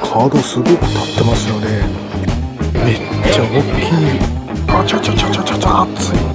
カードすごく立ってますよね。めっちゃ大きい。あちゃちゃちゃちゃちゃちゃ熱い。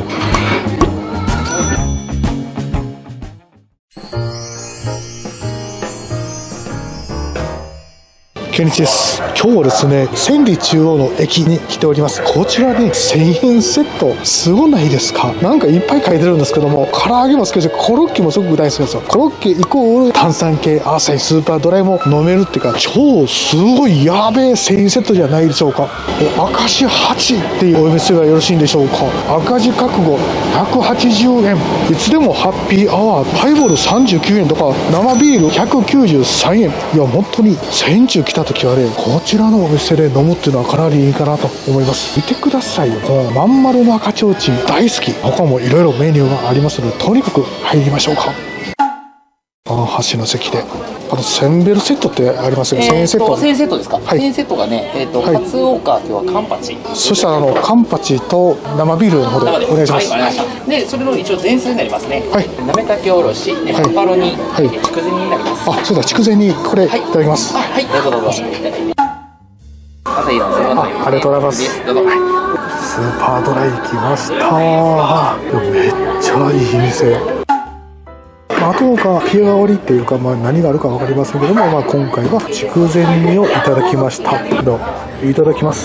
ケンイチです。今日はですね、千里中央の駅に来ております。こちらね、1000円セット、すごないですか？なんかいっぱい書いてるんですけども、唐揚げも好きですし、コロッケもすごく大好きですよ。コロッケイコール炭酸系、アサヒスーパードライも飲めるっていうか、超すごいやべえ1000円セットじゃないでしょうか。明石8っていうお呼びすればよろしいんでしょうか。赤字覚悟180円。いつでもハッピーアワー、ハイボール39円とか、生ビール193円。いや、本当に1000円中来た時はね、こちらのお店で飲むっていうのはかなりいいかなと思います。見てくださいよ、このまん丸の赤ちょうちん大好き。他もいろいろメニューがありますので、とにかく入りましょうか。この箸の席でセンベルセットってありますよね。1000円セット。 1000円セットですか。 はい、 1000円セットがね、 はい、 カツオカ今日はカンパチ。 そしたらカンパチと生ビールの方でお願いします。 はい、わかりました。で、それの一応前菜になりますね。はい。なめたけおろし、ペパロニ、はい、筑前煮になります。 あ、そうだ、筑前煮これいただきます。 はい、どうぞどうぞ。朝日のありがとうございます。 どうぞ。 スーパードライ来ました。めっちゃいい店。あとが日替わりっていうか、何があるか分かりませんけども、今回は筑前煮をいただきました。どういただきます。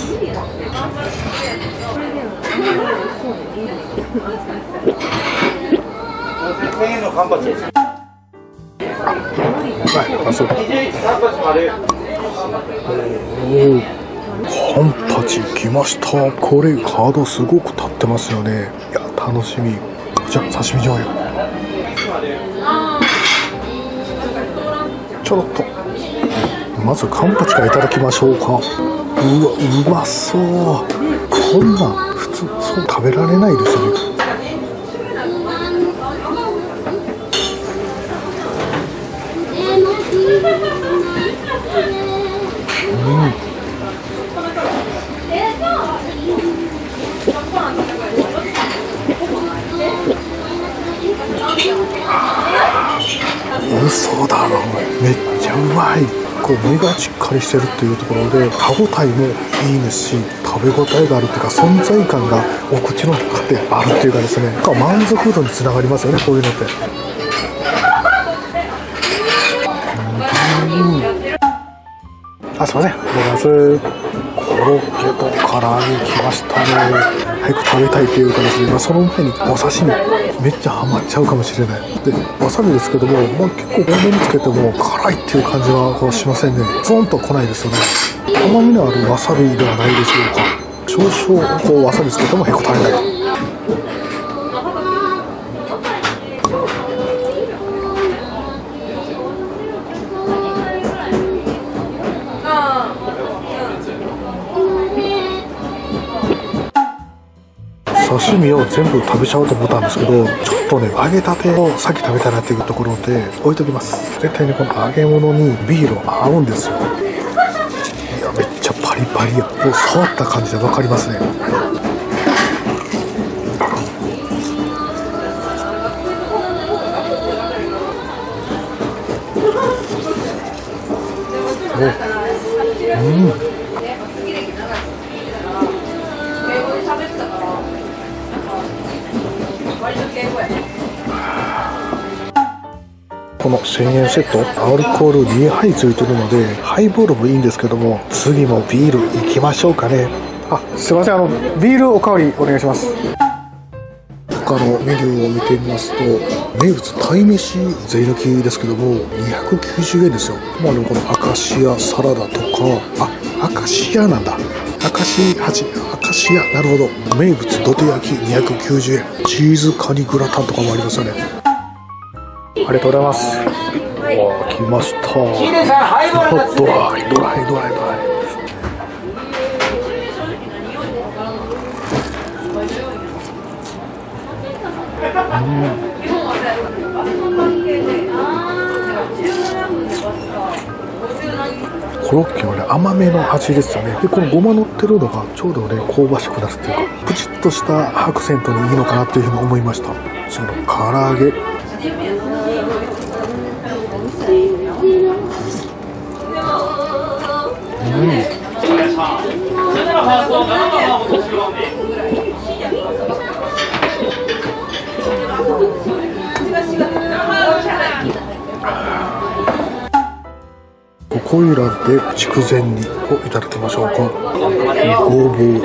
あ、そうだ。カンパチ来ました。これカードすごく立ってますよね。いや、楽しみ。じゃあ刺身醤油ちょろっと。まずカンパチからいただきましょうか。うわ、うまそう。こんなん普通そう食べられないですよね。嘘だろ、めっちゃうまい。これ身がしっかりしてるっていうところで歯ごたえもいいですし、食べ応えがあるっていうか、存在感がお口の中であるっていうかですね、満足度につながりますよね、こういうのって。あ、すいません、まずコロッケと唐揚げ来ましたね。早く食べたいっていうかですね、その前にお刺身めっちゃハマっちゃうかもしれない。で、わさびですけども、結構多めにつけても辛いっていう感じはしませんね。ゾーンと来ないですよね。甘みのあるわさびではないでしょうか。少々わさびつけても結構足りない。刺身を全部食べちゃおうと思ったんですけど、ちょっとね、揚げたてを先食べたいなっていうところで置いときます。絶対にこの揚げ物にビール合うんですよ。いや、めっちゃパリパリや。もう触った感じで分かりますね。この1000円セット、アルコール2杯ついてるので、ハイボールもいいんですけども、次もビールいきましょうかね。あ、すいません、ビールおかわりお願いします。他のメニューを見てみますと、名物鯛めし税抜きですけども290円ですよ。このアカシアサラダとか、アカシアなんだ、アカシア、なるほど。名物土手焼き290円、チーズカニグラタンとかもありますよね。ありがとうございます。来ました。ドライ。コロッケはね、甘めの味ですよね。で、このごま乗ってるのがちょうどね、香ばしくなるっていうか、プチッとしたアクセントにいいのかなっていうふうに思いました。その唐揚げ、 ここいらで筑前煮をいただきましょうか。ごぼう。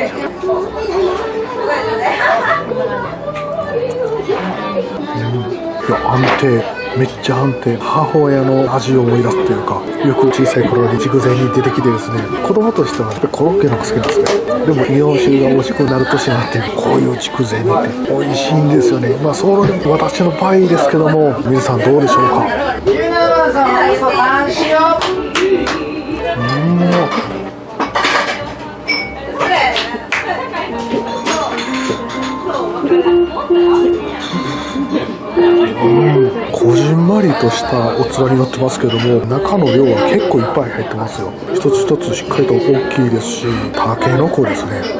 いや、安定、めっちゃ安定。母親の味を思い出すというか、よく小さい頃に筑前煮出てきてですね、子供としてはやっぱりコロッケの方が好きなんですね。でも日本酒が美味しくなる年になって、こういう筑前煮って美味しいんですよね。まあそれで私の場合ですけども、皆さんどうでしょうか。こじんまりとした器になってますけども、中の量は結構いっぱい入ってますよ。一つ一つしっかりと大きいですし、たけのこですね。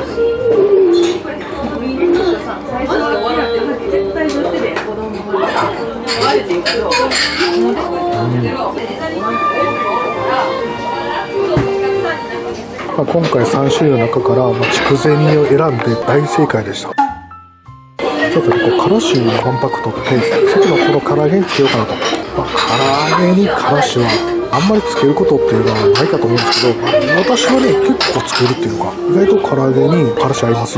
まあ今回3種類の中から筑前煮を選んで大正解でした。ちょっとこうからしのコンパクトってさっきのこの唐揚げにつけようかなと。唐揚げにからしはあんまりつけることっていうのはないかと思うんですけど、私はね結構つけるっていうか、意外と唐揚げにからし合いますよ。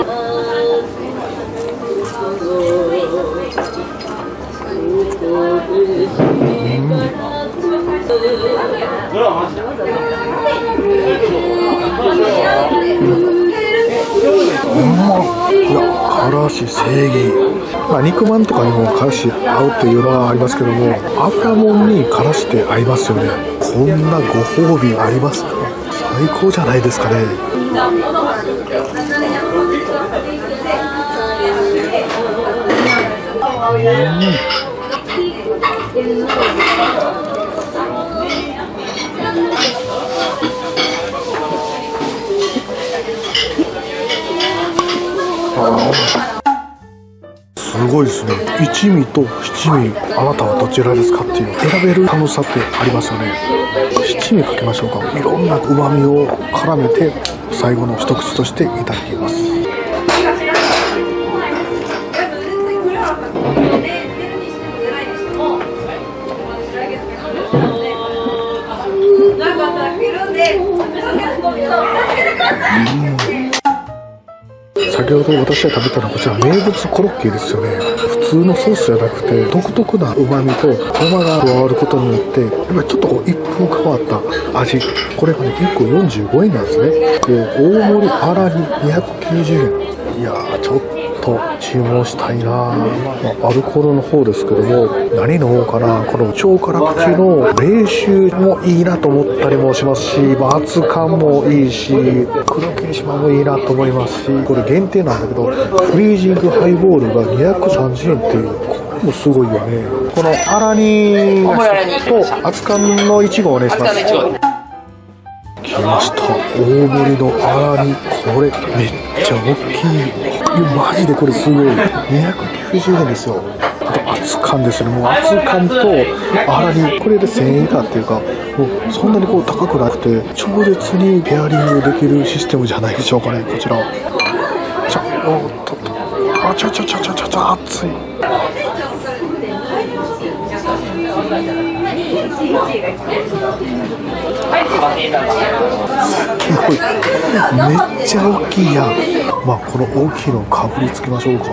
からし正義、肉まんとかにもからし合うっていうのはありますけども、油もんにからしって合いますよね。こんなご褒美ありますか。最高じゃないですかね。すごいですね。一味と七味、あなたはどちらですかっていう選べる楽しさってありますよね。七味かけましょうか。いろんな旨味を絡めて最後の一口としていただきます。先ほど私が食べたのはこちら名物コロッケですよね。普通のソースじゃなくて独特な旨味とごまが加わることによってやっぱりちょっとこう一風変わった味。これがね1個45円なんですね。で大盛りあらに290円。いやーちょっと注文したいな。アルコールの方ですけども、何飲もうかな。この超辛口の冷酒もいいなと思ったりもしますし、熱燗もいいし、黒霧島もいいなと思いますし、これ限定なんだけどフリージングハイボールが230円っていう、これもすごいよね。このあらにと熱燗の1合お願いします。来ました。大盛りのあらに、これめっちゃ大きい。マジでこれすごい。290円ですよ。あと熱燗ですね。もう熱燗とあらに、これで1000円以下っていうか、もうそんなにこう高くなくて超絶にペアリングできるシステムじゃないでしょうかね。こちらおっとっと、あちゃ熱い。めっちゃ大きいやん。この大きいのをかぶりつけましょうか。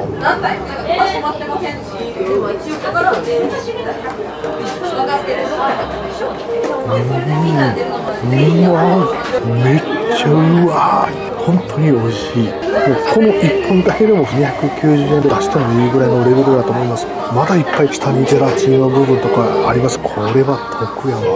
めっちゃうわー、本当に美味しい。もうこの1本だけでも290円で出してもいいぐらいのレベルだと思います。まだいっぱい下にゼラチンの部分とかあります。これは得やわ。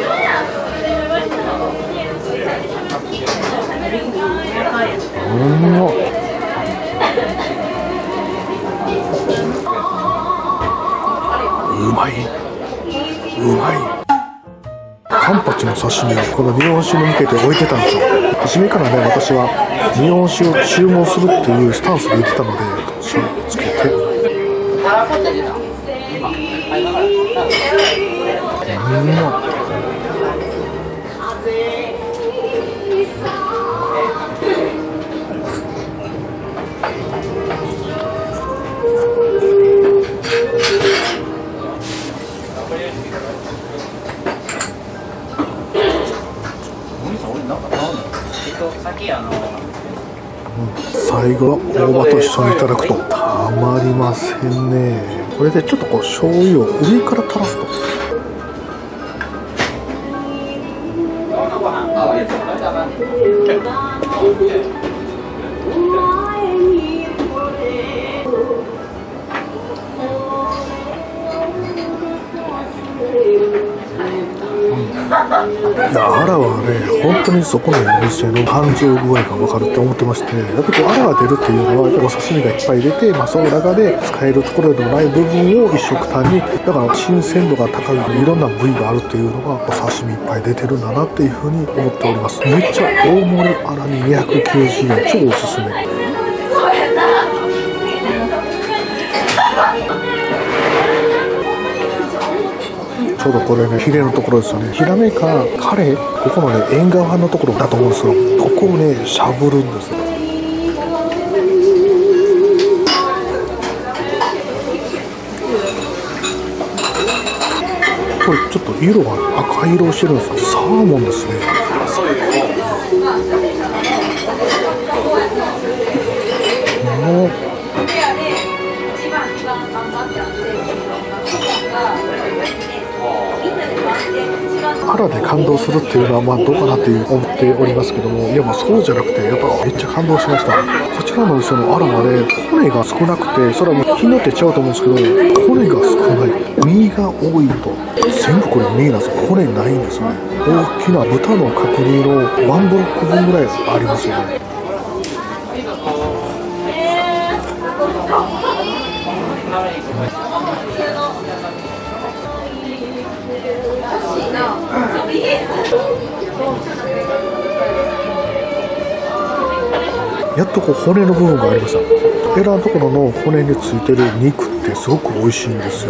うまい。カンパチの刺身をこの日本酒に向けて置いてたんですよ。初めからね、私は日本酒を注文するっていうスタンスで言ってたので、塩をつけて、う最後は大葉と一緒にいただくとたまりませんね。これでちょっとこう醤油を上から垂らすと、いや、アラはね、本当にそこのお店の繁盛具合が分かるって思ってまして、やっぱりこうアラが出るっていうのはお刺身がいっぱい出て、その中で使えるところでもない部分を一緒くたに、だから新鮮度が高いいろんな部位があるっていうのがお刺身いっぱい出てるんだなっていうふうに思っております。めっちゃ大盛りアラに290円、超おすすめ。ちょうどこれね、ヒレのところですよね。ヒラメかカレー、ここのね、縁側のところだと思うんですけど、ここをね、しゃぶるんです。これちょっと色が赤色をしてるんですよ。サーモンですね。アラで感動するっていうのはどうかなって思っておりますけども、いやそうじゃなくて、やっぱめっちゃ感動しました。こちらのお店のアラはね、骨が少なくて、それはもう日によって違うと思うんですけど、骨が少ない、身が多いと、全部これ身なんですよ。骨ないんですよね。大きな豚の角煮のワンブロック分ぐらいありますよね。やっとこう骨の部分がありました。エラのところの骨についてる肉ってすごく美味しいんですよ。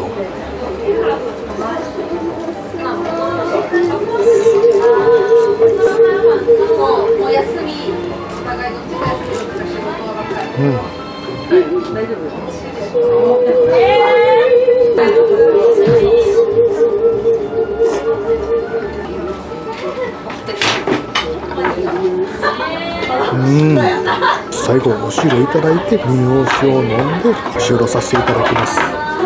最後お汁をいただいて、日本酒を飲んで終了させていただきます。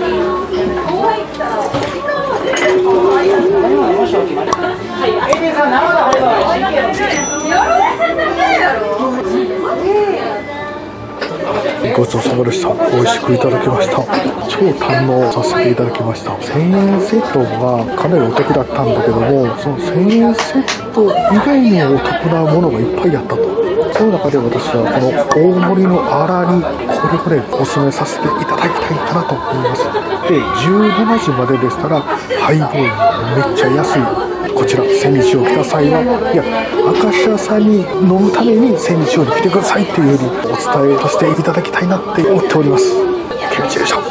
ごちそうさまでした。美味しくいただきました。超堪能させていただきました。1000円セットがかなりお得だったんだけども、その1000円セット以外にお得なものがいっぱいあったと。その中で私はこの大盛りのアラにこれおすすめさせていただきたいかなと思います。で、17時まででしたらハイボールめっちゃ安いこちら千里を来た際は、いや明石家さんに飲むために千里に来てくださいっていうようにお伝えさせていただきたいなって思っております。ケンチでした。